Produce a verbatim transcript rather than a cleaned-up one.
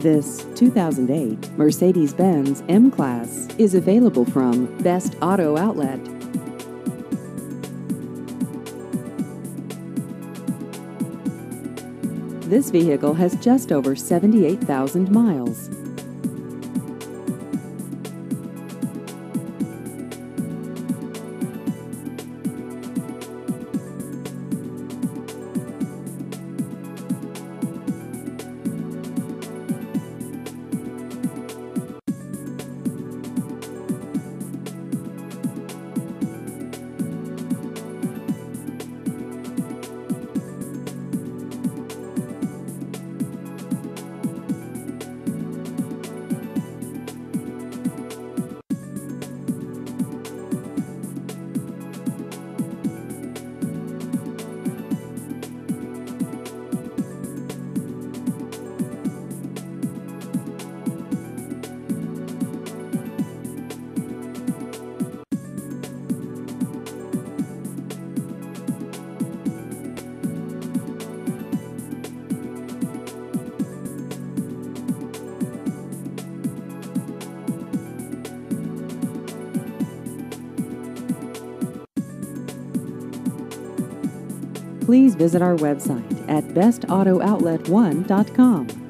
This two thousand eight Mercedes-Benz M-Class is available from Best Auto Outlet. This vehicle has just over seventy-eight thousand miles. Please visit our website at best auto outlet one dot com.